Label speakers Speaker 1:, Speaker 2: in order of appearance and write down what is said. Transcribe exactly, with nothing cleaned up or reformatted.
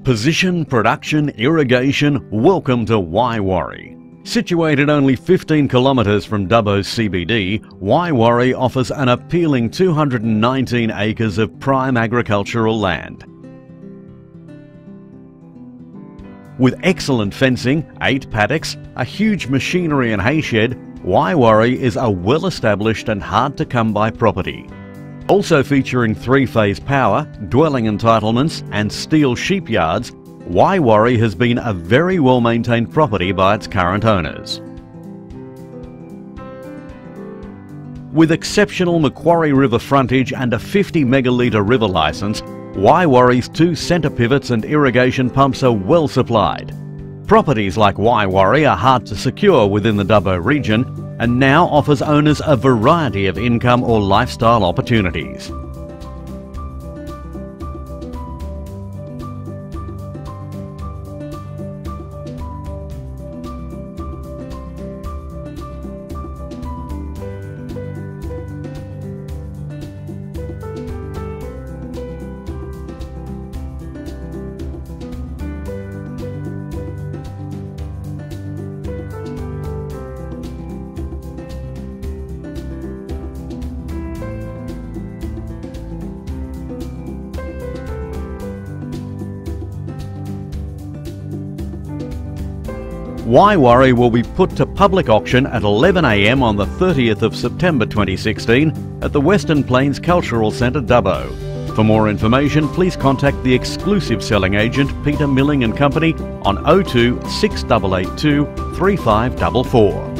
Speaker 1: Position, production, irrigation, welcome to Waiwarre. Situated only fifteen kilometres from Dubbo's C B D, Waiwarre offers an appealing two hundred nineteen acres of prime agricultural land. With excellent fencing, eight paddocks, a huge machinery and hay shed, Waiwarre is a well-established and hard-to-come-by property. Also featuring three-phase power, dwelling entitlements and steel sheep yards, Waiwarre has been a very well-maintained property by its current owners. With exceptional Macquarie River frontage and a fifty megalitre river licence, Waiwarre's two centre pivots and irrigation pumps are well supplied. Properties like Waiwarre are hard to secure within the Dubbo region and now offers owners a variety of income or lifestyle opportunities. Waiwarre will be put to public auction at eleven a m on the thirtieth of September twenty sixteen at the Western Plains Cultural Centre, Dubbo. For more information, please contact the exclusive selling agent Peter Milling and Company on oh two, six eight eight two, three five four four.